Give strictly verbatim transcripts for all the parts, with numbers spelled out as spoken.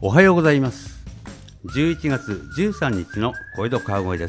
おはようございます。じゅういちがつじゅうさんにちの小江戸川越です。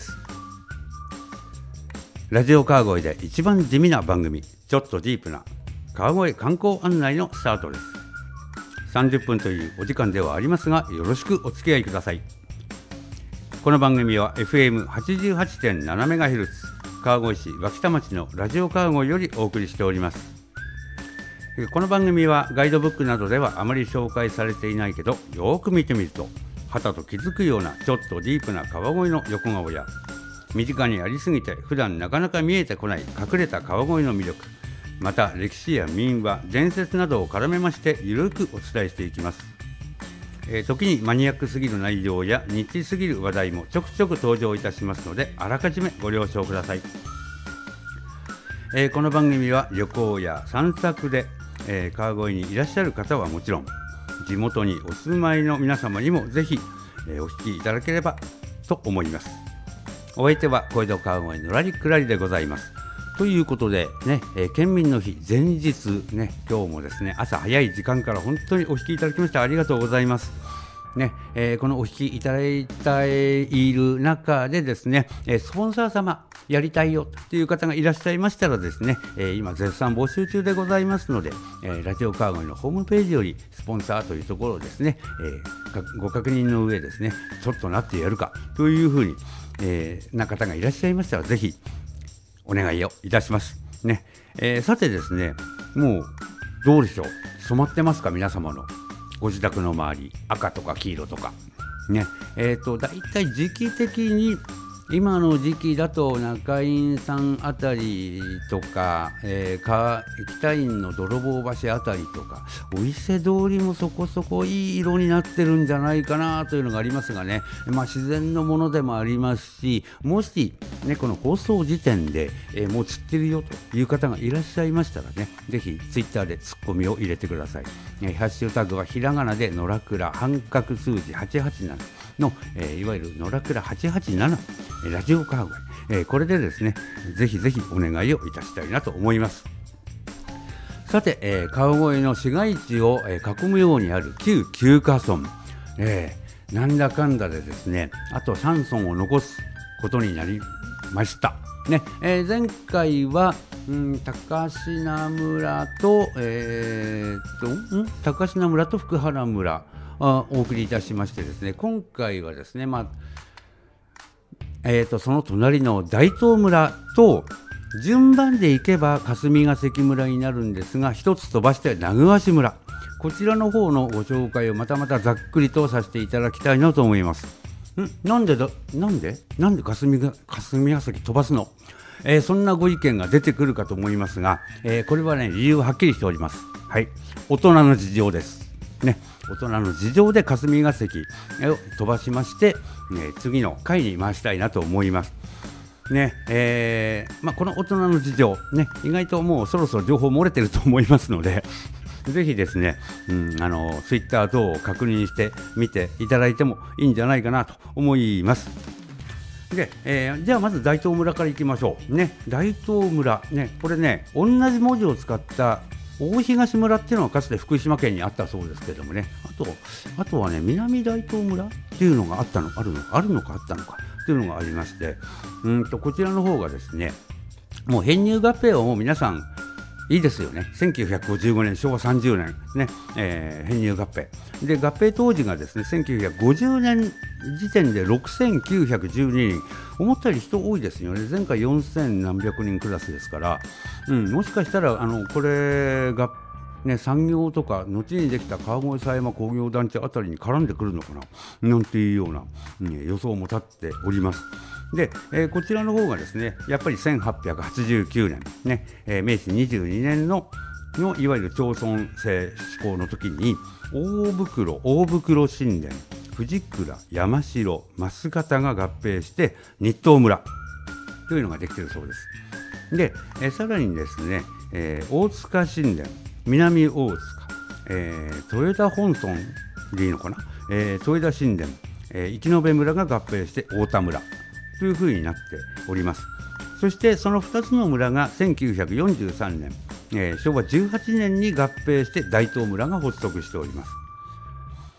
ラジオ川越で一番地味な番組、ちょっとディープな川越観光案内のスタートです。さんじゅっぷんというお時間ではありますが、よろしくお付き合いください。この番組は エフエムはちじゅうはちてんななメガヘルツ 川越市脇田町のラジオ川越よりお送りしております。この番組はガイドブックなどではあまり紹介されていないけど、よーく見てみるとはたと気づくようなちょっとディープな川越の横顔や、身近にありすぎて普段なかなか見えてこない隠れた川越の魅力、また歴史や民話、伝説などを絡めましてゆるくお伝えしていきます。えー、時にマニアックすぎる内容やニッチすぎる話題もちょくちょく登場いたしますので、あらかじめご了承ください。えー、この番組は旅行や散策でえー、川越にいらっしゃる方はもちろん、地元にお住まいの皆様にもぜひ、えー、お聞きいただければと思います。お相手は小江戸川越のらりくらりでございます。ということでね、えー、県民の日前日ね、今日もですね、朝早い時間から本当にお聞きいただきましてありがとうございますね。えー、このお聞きいただいている中でですね、えー、スポンサー様やりたいよという方がいらっしゃいましたらですね、えー、今絶賛募集中でございますので、えー、ラジオ川越のホームページよりスポンサーというところをですね、えー、ご確認の上ですね、ちょっとなってやるかというふうに、えー、な方がいらっしゃいましたらぜひお願いをいたしますね。えー、さてですね、もうどうでしょう、染まってますか、皆様のご自宅の周り、赤とか黄色とかね。えーとだいたい時期的に今の時期だと中院さんあたりとか、えー、か北院の泥棒橋あたりとか、お伊勢通りもそこそこいい色になってるんじゃないかなというのがありますがね、まあ、自然のものでもありますし、もし、ね、この放送時点で、えー、もう散ってるよという方がいらっしゃいましたらね、ぜひツイッターでツッコミを入れてください。えー、ハッシュタグはひらがなでのらくら半角数字はちはちななの、えー、いわゆるのらくらはちはちななラジオ川越、えー、これでですね、ぜひぜひお願いをいたしたいなと思います。さて、えー、川越の市街地を、えー、囲むようにある旧旧河村、えー、なんだかんだでですね、あとさん村を残すことになりましたね。えー、前回はん高階村と、えー、とん高階村と福原村あお送りいたしましてですね、今回はですね、まあえー、とその隣の大東村と順番でいけば霞ヶ関村になるんですが、一つ飛ばして名古屋村、こちらの方のご紹介をまたまたざっくりとさせていただきたいなと思います。んなんでだなんでなんで霞が霞ヶ関飛ばすの、えー、そんなご意見が出てくるかと思いますが、えー、これはね、理由ははっきりしております。はい、大人の事情ですね。大人の事情で霞ヶ関を飛ばしまして、ね、次の回に回したいなと思いますね。えーまあ、この大人の事情、ね、意外ともうそろそろ情報漏れてると思いますのでぜひですね、うん、あのツイッター等を確認してみていただいてもいいんじゃないかなと思います。で、えー、じゃあまず大東村からいきましょうね。大東村、ね、これね、同じ文字を使った大東村っていうのはかつて福島県にあったそうですけどもね、あと、あとはね、南大東村っていうのがあったのあるのあるのかあったのかっていうのがありまして、うんとこちらの方がですね、もう編入合併はもう皆さんいいですよね。せんきゅうひゃくごじゅうごねん、しょうわさんじゅうねんね、えー、編入合併で、合併当時がですね、せんきゅうひゃくごじゅうねん時点でろくせんきゅうひゃくじゅうににん、思ったより人多いですよね。前回よんせんなんびゃくにんクラスですから、うん、もしかしたらあのこれがね、産業とか後にできた川越狭山工業団地あたりに絡んでくるのかななんていうような、うん、予想も立っております。で、えー、こちらの方がですね、やっぱりせんはっぴゃくはちじゅうきゅうねん、ねえー、めいちにじゅうにねんののいわゆる町村制施行の時に大袋、大袋新田、藤倉、山城、増形が合併して日東村というのができているそうです。で、えー、さらにですね、えー、大塚新田、南大塚、えー、豊田本村でいいのかな、えー、豊田新田、えー、生延村が合併して太田村というふうになっております。そしてそのふたつの村がせんきゅうひゃくよんじゅうさんねん、えー、しょうわじゅうはちねんに合併して大東村が発足しております。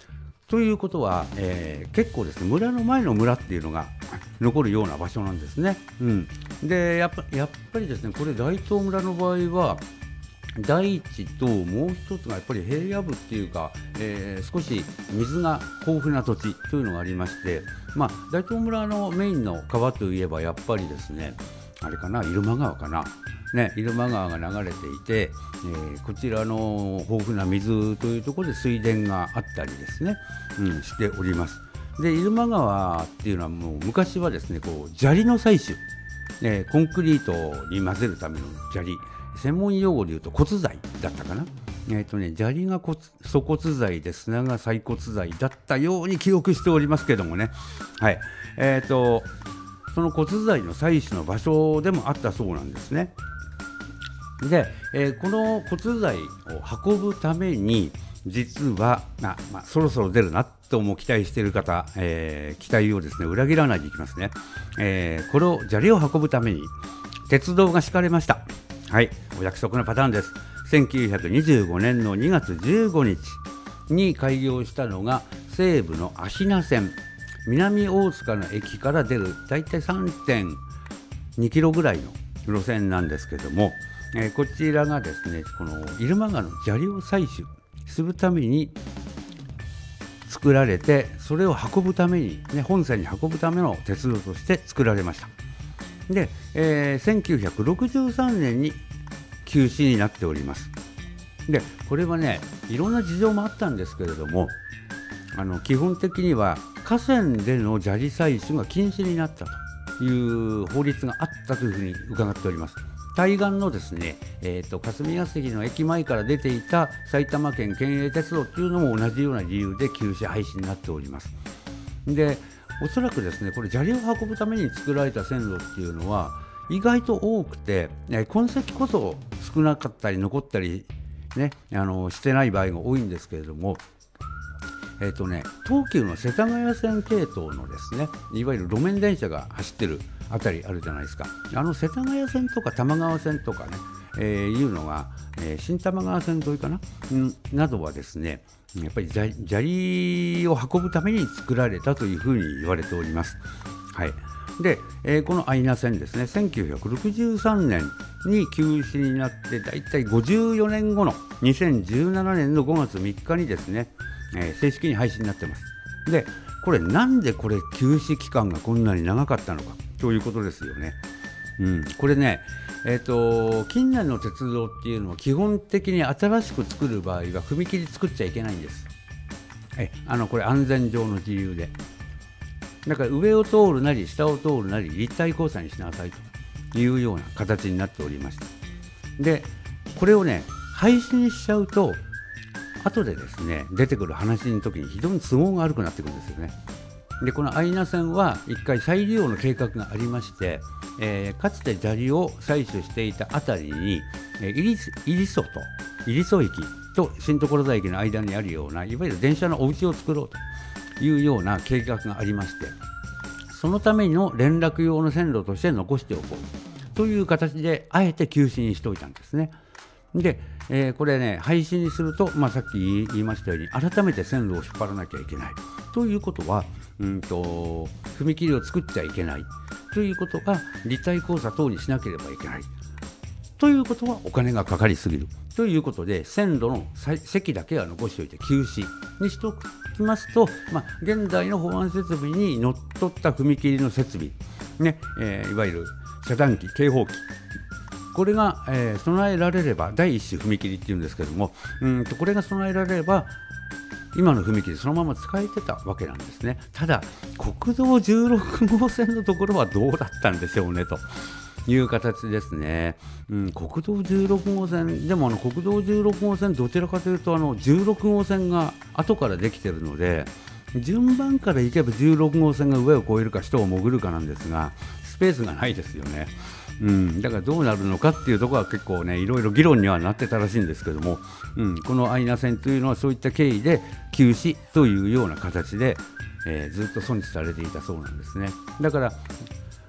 ということは、えー、結構ですね、村の前の村っていうのが残るような場所なんですね。うん、でやっぱ、やっぱりですね、これ大東村の場合は大地ともう一つがやっぱり平野部っていうか、えー、少し水が豊富な土地というのがありまして、まあ、大東村のメインの川といえばやっぱりですね、あれかな、入間川かな、ね、入間川が流れていて、えー、こちらの豊富な水というところで水田があったりですね、うん、しております。で入間川っていうのはもう昔はですね、こう砂利の採取、えー、コンクリートに混ぜるための砂利、専門用語でいうと骨材だったかな、えーとね、砂利が骨粗骨材で砂が細骨材だったように記憶しておりますけどもね、はい、えーとその骨材の採取の場所でもあったそうなんですね。で、えー、この骨材を運ぶために実はあ、まあ、そろそろ出るなとも期待している方、えー、期待をですね裏切らないでいきますね、えー、これを砂利を運ぶために鉄道が敷かれました。はい、お約束のパターンです。せんきゅうひゃくにじゅうごねんのにがつじゅうごにちに開業したのが西武の芦名線、南大塚の駅から出るだいたい さんてんにキロぐらいの路線なんですけども、えー、こちらがですね、この入間川の砂利を採取するために作られて、それを運ぶために、ね、本線に運ぶための鉄道として作られました。で、えー、せんきゅうひゃくろくじゅうさんねんに休止になっております。でこれはね、いろんな事情もあったんですけれども、あの基本的には河川での砂利採取が禁止になったという法律があったというふうに伺っております。対岸のですね、えーと、霞が関の駅前から出ていた埼玉県県営鉄道というのも同じような理由で休止廃止になっております。でおそらくですね、これ砂利を運ぶために作られた線路っていうのは意外と多くて、えー、痕跡こそ少なかったり残ったり、ね、あのしてない場合が多いんですけれども、えーとね、東急の世田谷線系統のですね、いわゆる路面電車が走ってるあたりあるじゃないですか。あの世田谷線とか多摩川線とかね、えー、いうのが、えー、新玉川線沿いかな、うん、などはですね、やっぱり砂利を運ぶために作られたというふうに言われております。はい。で、えー、このアイナ線ですね、せんきゅうひゃくろくじゅうさんねんに休止になってだいたいごじゅうよねんごのにせんじゅうななねんのごがつみっかにですね、えー、正式に廃止になってます。でこれなんでこれ休止期間がこんなに長かったのかということですよね。うん、これね、えーと、近年の鉄道っていうのは基本的に新しく作る場合は踏切作っちゃいけないんです。えあのこれ安全上の自由で、だから上を通るなり下を通るなり立体交差にしなさいというような形になっておりました。でこれをね廃止にしちゃうと後でですね出てくる話の時に非常に都合が悪くなってくるんですよね。でこのアイナ線はいっかい再利用の計画がありまして、えー、かつて砂利を採取していた辺りに、えー、入曽と入曽駅と新所沢駅の間にあるようないわゆる電車のお家を作ろうというような計画がありまして、そのための連絡用の線路として残しておこうという形であえて休止にしておいたんですね。で、えー、これね廃止にすると、まあ、さっき言いましたように改めて線路を引っ張らなきゃいけないということは、うんと踏切を作っちゃいけないということが立体交差等にしなければいけないということはお金がかかりすぎるということで、線路の席だけは残しておいて休止にしておきますと、まあ、現在の保安設備にのっとった踏切の設備、ねえー、いわゆる遮断機警報機、これが、えー、備えられれば第一種踏切っていうんですけども、うんとこれが備えられれば今の踏切そのまま使えてたわけなんですね。ただ国道じゅうろくごうせんのところはどうだったんでしょうねという形ですね。うん、国道じゅうろくごうせんでもあの国道じゅうろくごうせんどちらかというとあのじゅうろくごうせんが後からできているので、順番からいけばじゅうろくごうせんが上を越えるか下を潜るかなんですがスペースがないですよね。うん、だからどうなるのかっていうところは結構ねいろいろ議論にはなってたらしいんですけども、うん、このアイナ線というのはそういった経緯で休止というような形で、えー、ずっと存置されていたそうなんですね。だから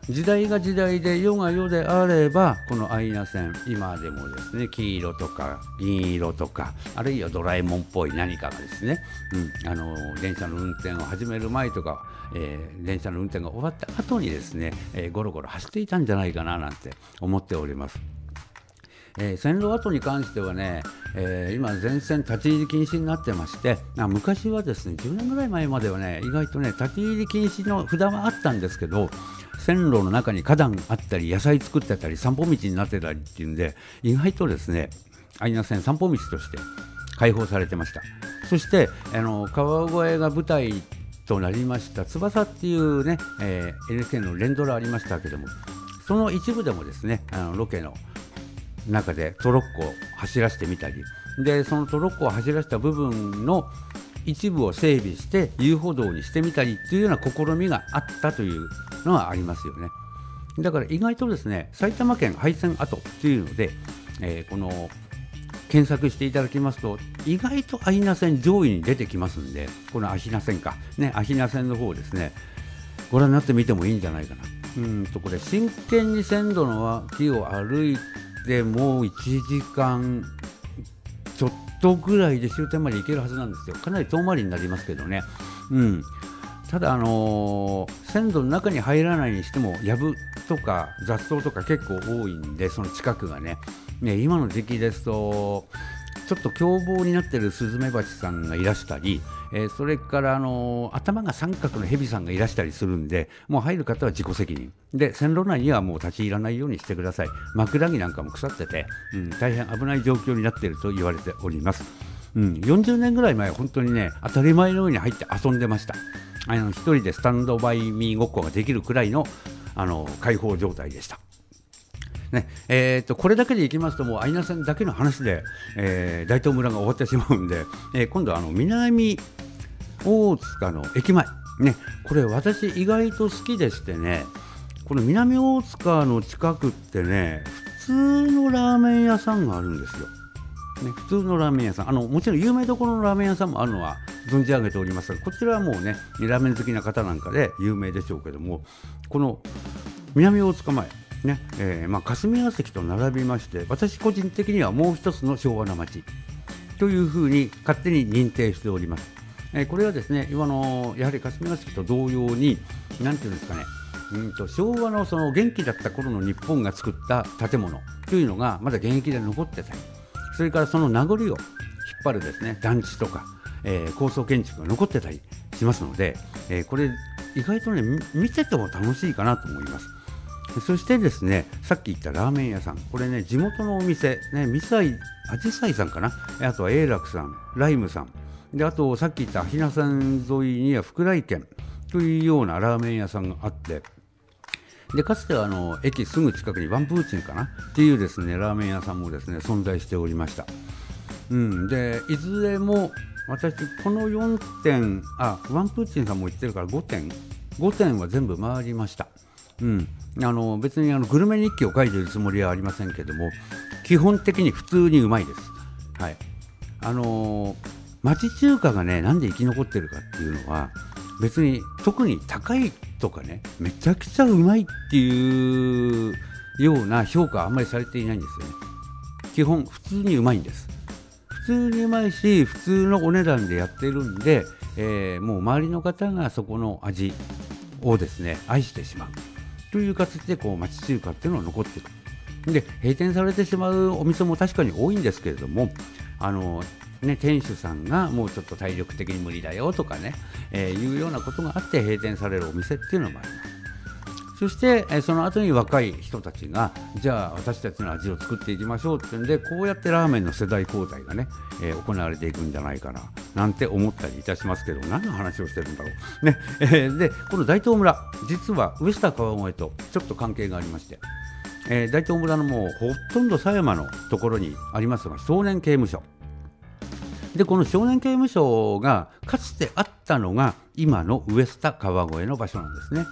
時代が時代で世が世であれば、このアイナ線今でもですね、黄色とか銀色とか、あるいはドラえもんっぽい何かがですね、うん、あの電車の運転を始める前とか、えー、電車の運転が終わった後にですね、えー、ゴロゴロ走っていたんじゃないかななんて思っております。えー、線路跡に関してはね、えー、今全線立ち入り禁止になってまして、あ昔はですね、じゅうねんぐらい前まではね、意外とね立ち入り禁止の札はあったんですけど、線路の中に花壇あったり野菜作ってたり散歩道になってたりっていうんで、意外とですねアイナ線散歩道として開放されてました。そしてあの川越が舞台となりました翼っていうね、えー、エヌエイチケー の連ドラありましたけども、その一部でもですね、あのロケの中でトロッコを走らせてみたりで、そのトロッコを走らせた部分の一部を整備して遊歩道にしてみたりっていうような試みがあったというのはありますよね。だから意外とですね、埼玉県廃線跡っていうので、えー、この検索していただきますと意外とアヒナ線上位に出てきますんで、このアヒナ線かね、アヒナ線の方ですね、ご覧になってみてもいいんじゃないかな。うんとこれ真剣に線路の脇を歩いてもういちじかんちょっとぐらいで終点まで行けるはずなんですよ。かなり遠回りになりますけどね。うん、ただ、あのー、線路の中に入らないにしても藪とか雑草とか結構多いんで、その近くが ね, ね今の時期ですとちょっと凶暴になっているスズメバチさんがいらしたり、えー、それから、あのー、頭が三角のヘビさんがいらしたりするんで、もう入る方は自己責任で、線路内にはもう立ち入らないようにしてください。枕木なんかも腐ってて、うん、大変危ない状況になっていると言われております。うん、よんじゅうねんぐらい前、本当にね当たり前のように入って遊んでました。あの一人でスタンドバイミーごっこができるくらいの、あの開放状態でした。ねえー、とこれだけでいきますと、もうアイナ線だけの話で、えー、大東村が終わってしまうんで、えー、今度はあの南大塚の駅前、ね、これ私意外と好きでしてね、この南大塚の近くってね、普通のラーメン屋さんがあるんですよ。ね、普通のラーメン屋さん、あのもちろん有名どころのラーメン屋さんもあるのは存じ上げておりますが、こちらはもうねラーメン好きな方なんかで有名でしょうけども、この南大塚前ね、えーまあ、霞が関と並びまして、私個人的にはもう一つの昭和な街というふうに勝手に認定しております。えー、これはですね、今のやはり霞が関と同様に、なんていうんですかね、うんと昭和のその元気だった頃の日本が作った建物というのがまだ現役で残ってたり、それからその名残を引っ張るですね団地とか、えー、高層建築が残ってたりしますので、えー、これ意外とね見てても楽しいかなと思います。そしてですね、さっき言ったラーメン屋さん、これね地元のお店ね、ミサイアジサイさんかな、あとは永楽さん、ライムさんで、あとさっき言ったアヒナ線沿いには福来軒というようなラーメン屋さんがあって、でかつてはあの駅すぐ近くにワンプーチンかなっていうですねラーメン屋さんもですね存在しておりました。うん、でいずれも私このよんてん、あワンプーチンさんも言ってるからごてんごてんは全部回りました。うん、あの別にあのグルメ日記を書いているつもりはありませんけども、基本的に普通にうまいです。はい、あのー、町中華がねなんで生き残ってるかっていうのは、別に特に高いとかねめちゃくちゃうまいっていうような評価はあんまりされていないんですよね。基本普通にうまいんです。普通にうまいし、普通のお値段でやってるんで、えー、もう周りの方がそこの味をですね愛してしまうという形で、こう町中華っていうのが残っている。で閉店されてしまうお店も確かに多いんですけれども、あのね、店主さんがもうちょっと体力的に無理だよとかね、えー、いうようなことがあって閉店されるお店っていうのもあります。そして、えー、その後に若い人たちがじゃあ私たちの味を作っていきましょうっていうんで、こうやってラーメンの世代交代がね、えー、行われていくんじゃないかななんて思ったりいたしますけど、何の話をしてるんだろう、ねえー、でこの大東村、実は上下川越とちょっと関係がありまして、えー、大東村のもうほとんど狭山のところにありますが少年刑務所で、この少年刑務所がかつてあったのが今の上下川越の場所なんですね。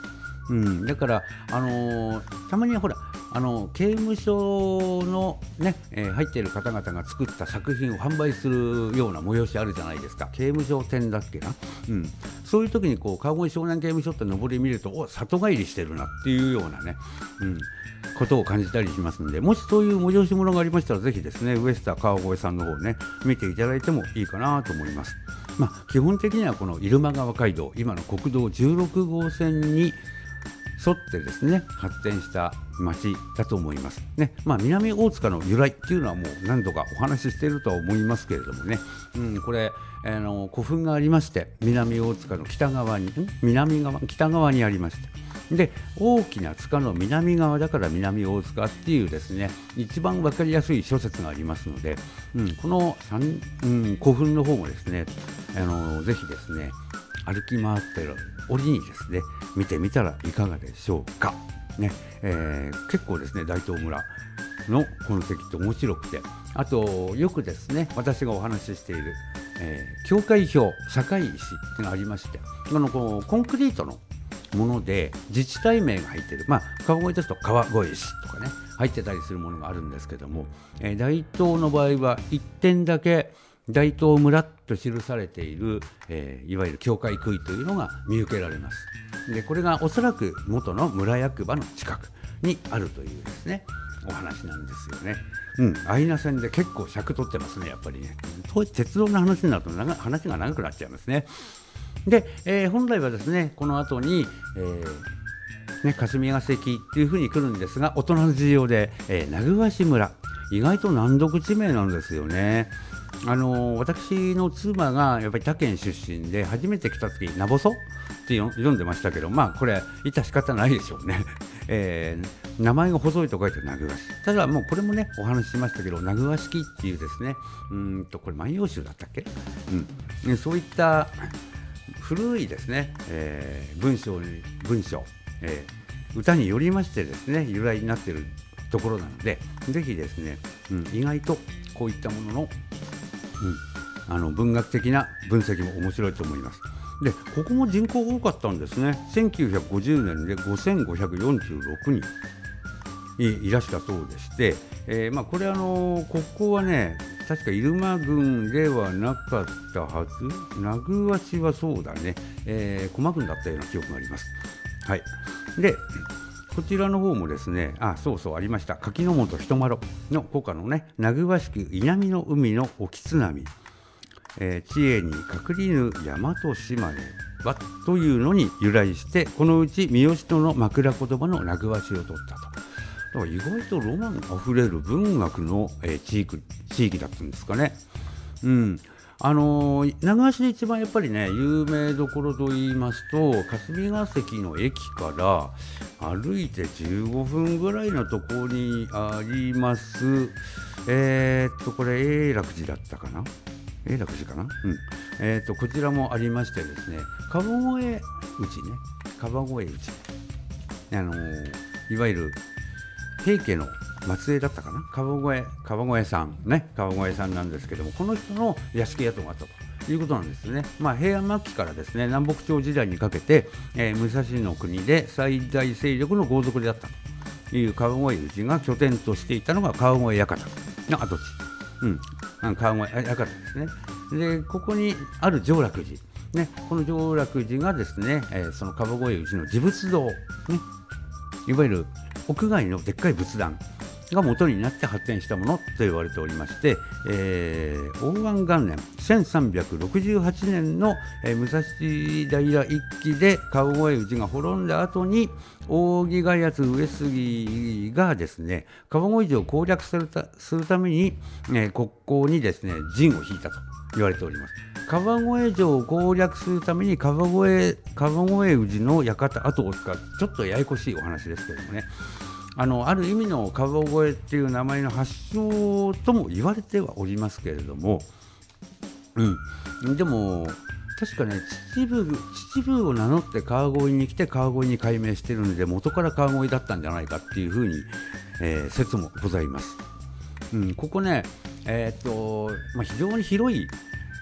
うん、だから、あのーたまにほら、あの刑務所の、ねえー入っている方々が作った作品を販売するような催しあるじゃないですか。刑務所展だっけな、うん、そういう時にこう川越少年刑務所って上り見ると、お里帰りしてるなっていうようなね、うん、ことを感じたりしますので、もしそういう催し物がありましたら、ぜひですねウエスター川越さんの方ね見ていただいてもいいかなと思います。まあ、基本的にはこの入間川街道、今の国道じゅうろくごうせんに沿ってですね発展した町だと思いますね。まあ、南大塚の由来っていうのはもう何度かお話ししているとは思いますけれどもね、うん、これあの古墳がありまして、南大塚の北側にん南側北側にありまして、で大きな塚の南側だから南大塚っていうですね一番分かりやすい諸説がありますので、うん、この三、うん、古墳の方もですねあのぜひですね歩き回ってる折にですね見てみたらいかがでしょうかね。えー、結構ですね大東村の痕跡って面白くて、あとよくですね私がお話ししている、えー、境界表境石っていうのがありまして、あのこうコンクリートのもので自治体名が入っている、まあ、川越ですと川越市とかね入ってたりするものがあるんですけども、えー、大東の場合はいってんだけ大東村と記されている、えー、いわゆる境界杭というのが見受けられます。でこれがおそらく元の村役場の近くにあるというですねお話なんですよね。うん、アイナ線で結構尺取ってますねやっぱりね。鉄道の話になると長話が長くなっちゃいますね。で、えー、本来はですねこの後に、えーね、霞が関っていう風に来るんですが、大人の事情で、えー、名古屋村、意外と難読地名なんですよね。あのー、私の妻がやっぱり他県出身で初めて来た時名細って読んでましたけど、まあこれ致し方ないでしょうね、えー、名前が細いと書いて名古屋市。ただもうこれもねお話ししましたけど、名古屋式っていうですねうーんとこれ万葉集だったっけ、うん、そういった古いですね、えー、文章に文章、えー、歌によりましてですね由来になっているところなので、ぜひですね、うん、意外とこういったものの、うん、あの文学的な分析も面白いと思います。でここも人口多かったんですね。せんきゅうひゃくごじゅうねんでごせんごひゃくよんじゅうろくにん い, いらしたそうでして、えーまあ、これあのここはね確か入間郡ではなかったはず、名古屋市はそうだね、えー、駒郡だったような記憶があります。はい。でこちらの方もですね、あ、そうそうありました。柿本人麻呂の古歌のね、名古屋市稲美の海の沖津波、えー、知恵に隠りぬ大和島根はというのに由来して、このうち三好との枕言葉の名古屋市を取ったと。だから意外とロマンあふれる文学の、えー、地域、地域だったんですかね。うん。あのー、名古屋市で一番やっぱりね有名どころと言いますと、霞が関の駅から歩いてじゅうごふんぐらいのところにありますえー、っとこれ永楽寺だったかな、永楽寺かな、うんえー、っとこちらもありましてですね、川越内ね川越内あのー、いわゆる平家の末裔だったかな、川越川越さんね川越さんなんですけども、この人の屋敷跡があったということなんですね。まあ、平安末期からですね南北朝時代にかけて、えー、武蔵の国で最大勢力の豪族であったという川越氏が拠点としていたのが川越館の跡地、うん、川越館ですね。でここにある常楽寺、ね、この常楽寺がですね、えー、その川越氏の持仏堂、ね、いわゆる屋外のでっかい仏壇が元になって発展したものと言われておりまして、えー、応安元年せんさんびゃくろくじゅうはちねんの、えー、武蔵平一揆で川越氏が滅んだ後に扇ヶ谷上杉がですね川越城を攻略する た, するために、えー、国交にですね陣を引いたと言われております。川越城を攻略するために川越川越氏の館跡を使う、ちょっとややこしいお話ですけどもね、あのある意味の川越っていう名前の発祥とも言われてはおりますけれども、うん、でも確かね秩父秩父を名乗って川越に来て川越に改名しているので元から川越だったんじゃないかっていうふうに、えー、説もございます。うん、ここね、えーっとまあ、非常に広い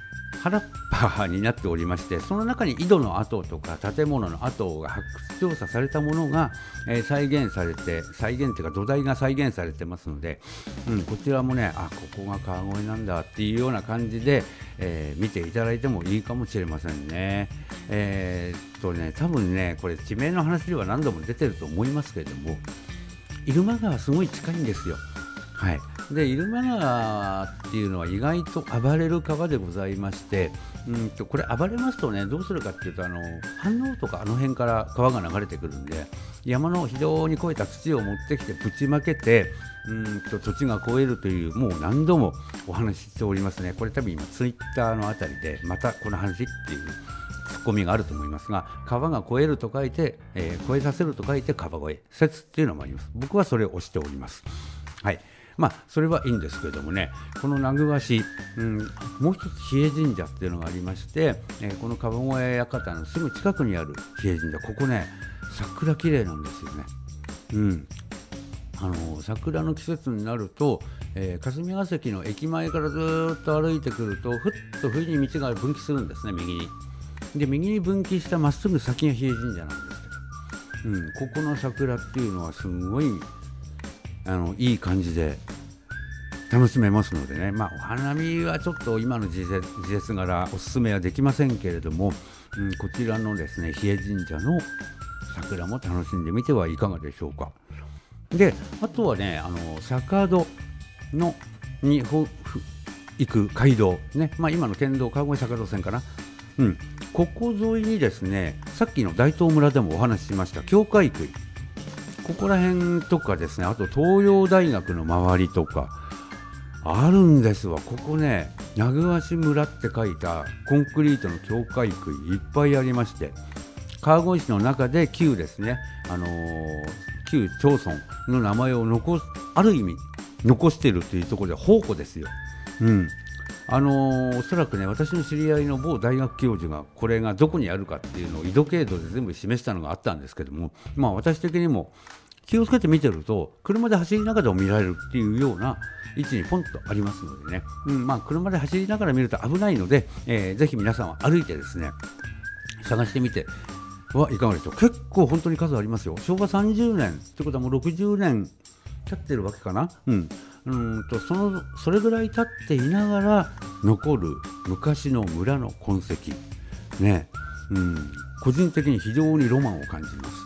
原っぱになっておりまして、その中に井戸の跡とか建物の跡が発掘調査されたものが、えー、再現されて、再現というか土台が再現されてますので、うん、こちらもね、あ、ここが川越なんだっていうような感じで、えー、見ていただいてもいいかもしれませんね。えー、っとね多分ねこれ地名の話では何度も出てると思いますけれども、入間川すごい近いんですよ。はい、で入間川っていうのは意外と暴れる川でございまして、うんとこれ暴れますとねどうするかっていうと、あの飯能とかあの辺から川が流れてくるんで、山の非常に肥えた土を持ってきてぶちまけて、うんと土地が肥えるという、もう何度もお話ししておりますね。これ多分今ツイッターのあたりでまたこの話っていうツッコミがあると思いますが、川が肥えると書いて、えー、肥えさせると書いて川越説っていうのもあります。僕はそれを推しております。はい、まあそれはいいんですけれどもね、この名具和紙、うん、もう一つ比叡神社っていうのがありまして、えー、この川越館のすぐ近くにある比叡神社、ここね桜綺麗なんですよね。うん、あの桜の季節になると、えー、霞ヶ関の駅前からずっと歩いてくると、ふっと冬に道が分岐するんですね、右に。で右に分岐したまっすぐ先が比叡神社なんですけど、うん、ここの桜っていうのはすごいあのいい感じで楽しめますのでね、まあ、お花見はちょっと今の時節、時節柄おすすめはできませんけれども、うん、こちらのですね比叡神社の桜も楽しんでみてはいかがでしょうか。であとはね、あの坂戸のにほ行く街道ね、まあ、今の県道川越坂戸線かな、うん、ここ沿いにですね、さっきの大東村でもお話ししました教会区、ここら辺とかですね、あと東洋大学の周りとかあるんですわ。ここね、名具和紙村って書いたコンクリートの教会区いっぱいありまして、川越市の中で旧ですね、あのー、旧町村の名前を残す、ある意味残しているというところで宝庫ですよ。うん、あのー、おそらくね、私の知り合いの某大学教授がこれがどこにあるかっていうのを緯度経度で全部示したのがあったんですけども、まあ私的にも気をつけて見てると車で走りながらも見られるっていうような位置にポンとありますのでね、うん、まあ車で走りながら見ると危ないので、えー、ぜひ皆さんは歩いてですね探してみてはいかがでしょう。結構本当に数ありますよ。しょうわさんじゅうねんってことはもうろくじゅうねん経ってるわけかな。うんうんと そのそれぐらい経っていながら残る昔の村の痕跡ね、うん、個人的に非常にロマンを感じます。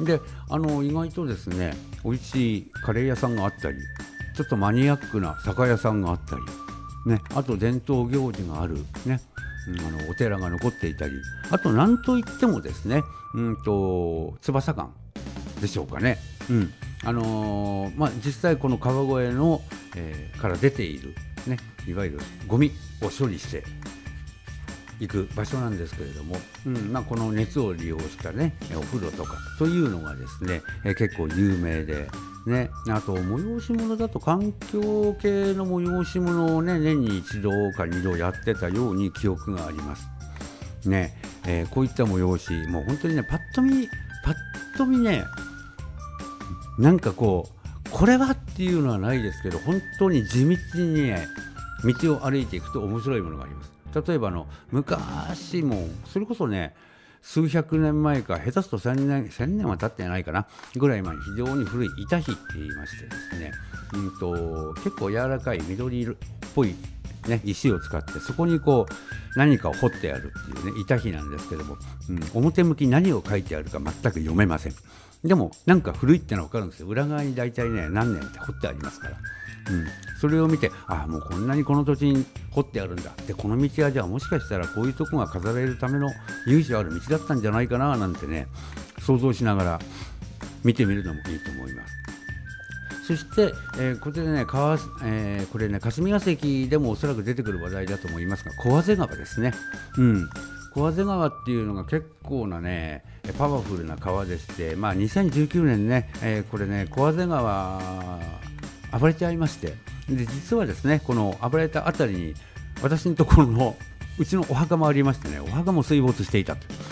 で、あの意外とですね、美味しいカレー屋さんがあったり、ちょっとマニアックな酒屋さんがあったり、ね、あと伝統行事がある、ね、うん、あのお寺が残っていたり、あと何といってもですね、うんと翼館でしょうかね。うん、あのーまあ、実際この川越の、えー、から出ている、ね、いわゆるゴミを処理して行く場所なんですけれども、うんまあ、この熱を利用した、ね、お風呂とかというのがですね、えー、結構有名で、ね、あと催し物だと環境系の催し物を、ね、年に一度か二度やってたように記憶があります、ねえー、こういった催し、もう本当にね、パッと見パッと見ね、なんかこうこれはっていうのはないですけど、本当に地道に、ね、道を歩いていくと面白いものがあります。例えばあの昔もそれこそね、数百年前か、下手すると千年、千年は経ってないかなぐらい前に、非常に古い板碑って言いましてですね、うんと結構柔らかい緑色っぽい、ね、石を使って、そこにこう何かを彫ってあるっていうね、板碑なんですけども、うん、表向き何を書いてあるか全く読めません。でもなんか古いってのは分かるんですよ。裏側に大体ね、何年って彫ってありますから、うん、それを見て、ああもうこんなにこの土地に掘ってあるんだ、でこの道はじゃあもしかしたらこういうとこが飾られるための由緒ある道だったんじゃないかななんてね、想像しながら見てみるのもいいと思います。そして、えー、こちらね、川、えー、これね、霞ヶ関でもおそらく出てくる話題だと思いますが、小畔川ですね。うん、小畔川っていうのが結構なね、パワフルな川でして、まあ、にせんじゅうきゅうねんね、えー、これね、小畔川暴れちゃいまして、で実はですね、この暴れたあたりに私のところのうちのお墓もありましてね、お墓も水没していたと。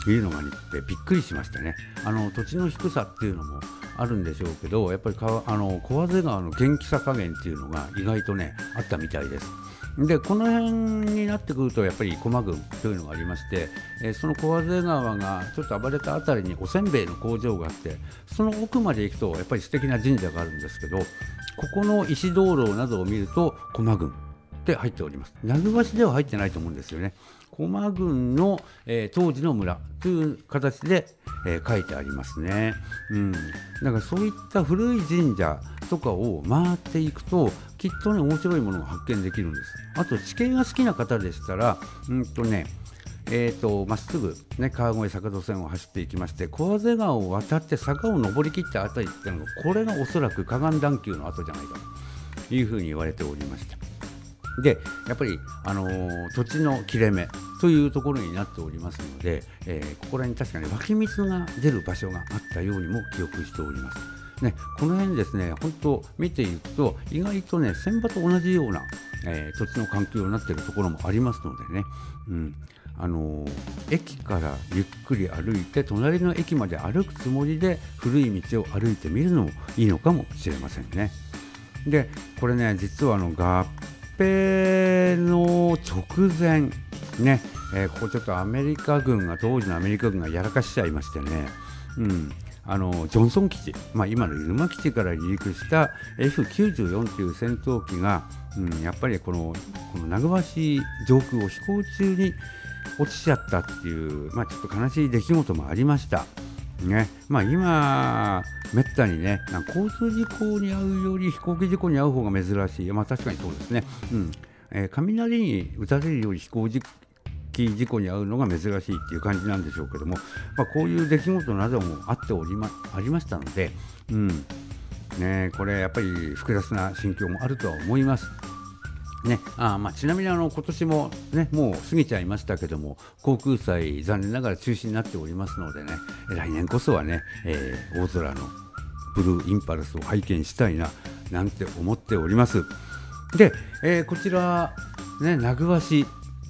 いうのがあってびっくりしましたね。あの土地の低さっていうのもあるんでしょうけど、やっぱりかあの小畔川の元気さ加減っていうのが意外とねあったみたいです。でこの辺になってくるとやっぱり駒郡というのがありまして、えー、その小畔川がちょっと暴れたあたりにおせんべいの工場があって、その奥まで行くとやっぱり素敵な神社があるんですけど、ここの石灯籠などを見ると駒郡って入っております。名古屋市では入ってないと思うんですよね。駒郡の、えー、当時の村という形で、えー、書いてありますね。うん、だからそういった古い神社とかを回っていくときっとね面白いものが発見できるんです。あと地形が好きな方でしたらうんとねえーとまっすぐ、ね、川越坂戸線を走っていきまして、小畔川を渡って坂を登り切ったあたりっていうのが、これがおそらく河岸段丘の跡じゃないかというふうに言われておりました。でやっぱり、あのー、土地の切れ目というところになっておりますので、えー、ここらに確かに湧き水が出る場所があったようにも記憶しております、ね、この辺ですね、本当見ていくと意外とね船場と同じような、えー、土地の環境になっているところもありますのでね、うんあのー、駅からゆっくり歩いて隣の駅まで歩くつもりで古い道を歩いてみるのもいいのかもしれませんね。でこれね実はあの合併の直前ね、えー、ここちょっとアメリカ軍が当時のアメリカ軍がやらかしちゃいましてね、うん、あのジョンソン基地、まあ、今の入間基地から離陸した エフきゅうじゅうよん という戦闘機が、うん、やっぱりこの、この名古屋市上空を飛行中に落ちちゃったっていう、まあ、ちょっと悲しい出来事もありましたね。まあ、今めったにね交通事故に遭うより飛行機事故に遭う方が珍しい、まあ、確かにそうですね、うんえー、雷に打たれるより飛行機事故に遭うのが珍しいっていう感じなんでしょうけども、まあ、こういう出来事などもあっておりま、ありましたので、うんね、これやっぱり複雑な心境もあるとは思いますね。あまあ、ちなみにあの今年も、ね、もう過ぎちゃいましたけども、航空祭残念ながら中止になっておりますのでね、来年こそはね、えー、大空のブルーインパルスを拝見したいななんて思っております。で、えー、こちら、ね、名古屋市、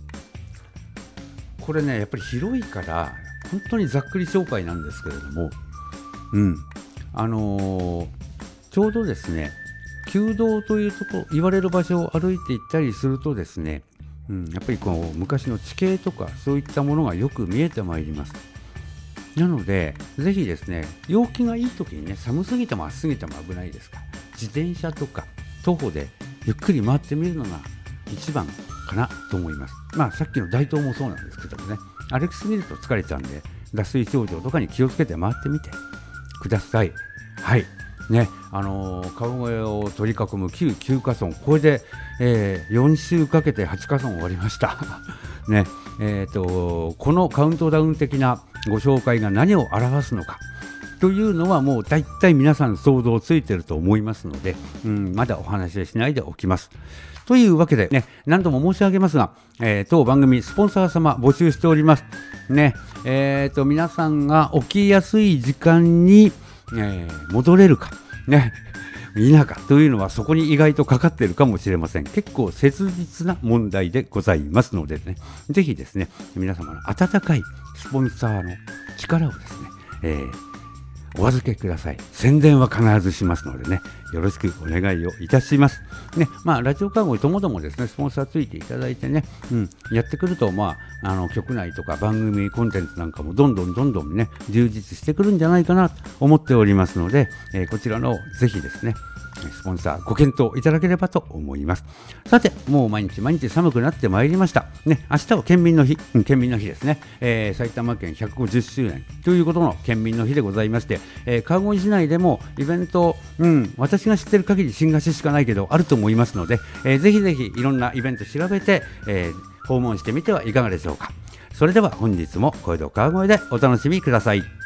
これねやっぱり広いから本当にざっくり紹介なんですけれども、うんあのー、ちょうどですね旧道というとこ言われる場所を歩いていったりするとですね、うん、やっぱりこう昔の地形とかそういったものがよく見えてまいります。なのでぜひですね陽気がいい時にね、寒すぎても暑すぎても危ないですから、自転車とか徒歩でゆっくり回ってみるのが一番かなと思います。まあさっきの大東もそうなんですけどもね、歩きすぎると疲れちゃうんで脱水症状とかに気をつけて回ってみてください。はいね、あのー、川越を取り囲む旧きゅうか村、これで、えー、よん週かけてはちか村終わりましたね。えーと、このカウントダウン的なご紹介が何を表すのかというのはもう大体皆さん想像ついてると思いますので、うん、まだお話ししないでおきます。というわけで、ね、何度も申し上げますが、えー、当番組スポンサー様募集しております、ねえー、と皆さんが起きやすい時間に、えー、戻れるか、ね、否かというのはそこに意外とかかっているかもしれません。結構切実な問題でございますのでね、ぜひですね皆様の温かいスポンサーの力をですね、えーお預けください。宣伝は必ずしますのでね、よろしくお願いをいたします。ね、まあラジオ川越ともどもですね、スポンサーついていただいてね、うん、やってくるとまああの局内とか番組コンテンツなんかもどんどんどんどんね充実してくるんじゃないかなと思っておりますので、えー、こちらのぜひですね。スポンサーご検討いただければと思います。さてもう毎日毎日寒くなってまいりましたね。明日は県民の日、うん、県民の日ですね、えー、埼玉県ひゃくごじゅっしゅうねんということの県民の日でございまして、えー、川越市内でもイベント、うん、私が知ってる限り新菓子しかないけどあると思いますので、えー、ぜひぜひいろんなイベント調べて、えー、訪問してみてはいかがでしょうか。それでは本日も小江戸川越でお楽しみください。